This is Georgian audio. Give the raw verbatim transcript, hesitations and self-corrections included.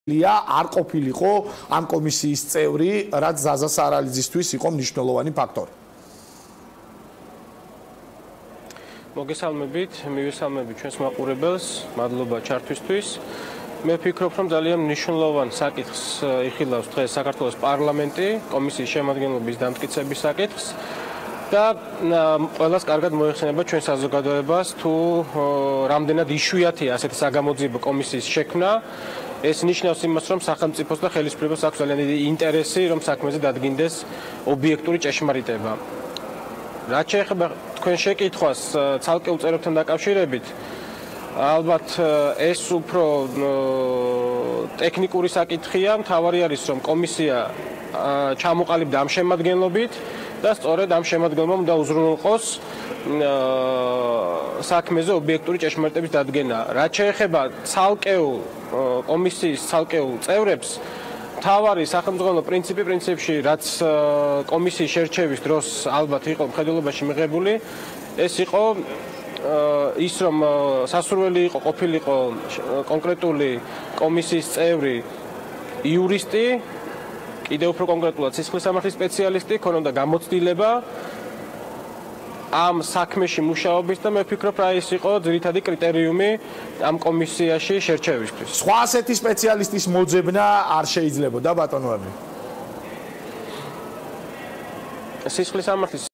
ლია არ ყოფილიყო ამ კომისიის წევრი, რაც ზაზა სარალიძისთვის იყო მნიშვნელოვანი ფაქტორი. მოგესალმებით, მივესალმებით ჩვენს მაყურებელს, მადლობა ჩართვისთვის. მე ვფიქრობ, რომ ძალიან მნიშვნელოვან საკითხს იხილავს დღეს საქართველოს პარლამენტი, კომისიის შემადგენლობის დამტკიცების საკითხს და ყველას კარგად მოიხსენება ჩვენ საზოგადოებას თუ რამდენად იშვიათია ასეთი საგამოძიებო კომისიის შექმნა. ეს ნიშნავს იმას, რომ სახელმწიფოს და ხელისუფლებას აქვს ძალიან დიდი ინტერესი, რომ საქმეზე დადგინდეს ობიექტური ჭეშმარიტება. რაც შეეხება თქვენ შეკითხვას ცალკეულ წევრებთან დაკავშირებით, ალბათ ეს უფრო ტექნიკური საკითხია, მთავარი არის, რომ კომისია ჩამოყალიბდა ამ შემადგენლობით და სწორედ ამ შემადგენლობამ უნდა უზრუნველყოს საქმეზე ობიექტური ჭეშმარიტების დადგენა. რაც შეეხება ცალკეულ კომისიის ცალკეულ წევრებს, მთავარი სახელმწიფო პრინციპი პრინციპში, რაც კომისიის შერჩევის დროს ალბათ იყო მხედველობაში მიღებული, ეს იყო ის, რომ სასურველი იყო ყოფილიყო კონკრეტული კომისიის წევრი იურისტი, კიდევ უფრო კონკრეტულად სისხლის სამართლის სპეციალისტი, ქონოდა გამოცდილება ამ საქმეში მუშაობის და მე ვფიქრობ, რა ის იყო ძირითადი კრიტერიუმი ამ კომისიაში შერჩევისთვის. სხვა ასეთი სპეციალისტის მოძებნა არ შეიძლებოდა ბატონო. სისხლის სამართლის